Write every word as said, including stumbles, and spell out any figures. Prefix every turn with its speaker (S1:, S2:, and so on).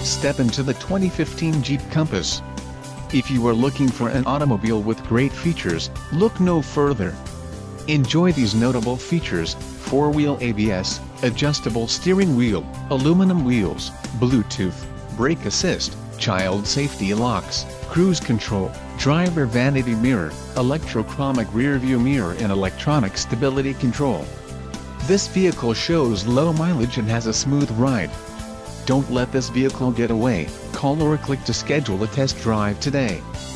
S1: Step into the twenty fifteen Jeep Compass. If you are looking for an automobile with great features, look no further. Enjoy these notable features: four-wheel A B S, adjustable steering wheel, aluminum wheels, Bluetooth, brake assist, child safety locks, cruise control, driver vanity mirror, electrochromic rear-view mirror and electronic stability control. This vehicle shows low mileage and has a smooth ride. Don't let this vehicle get away. Call or click to schedule a test drive today.